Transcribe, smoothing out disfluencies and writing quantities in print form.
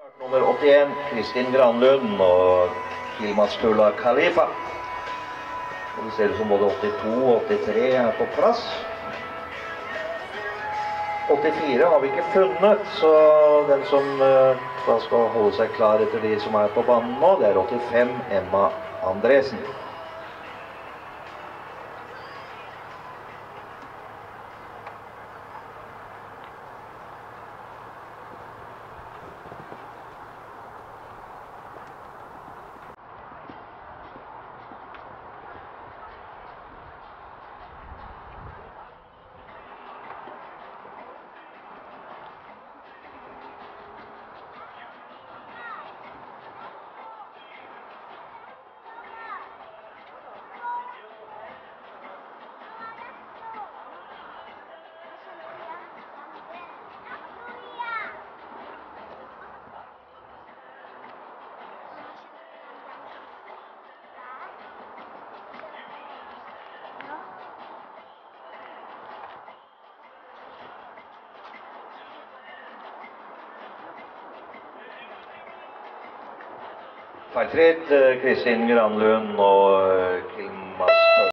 Nummer 81, Kristin Granlund og Kilmastula Khalifa. Og det ser ut som både 82 og 83 er på plass. 84 har vi ikke funnet, så den som da skal holde seg klar etter de som er på banen nå, det er 85, Emma Andresen. Feilfritt, Kristin Granlund og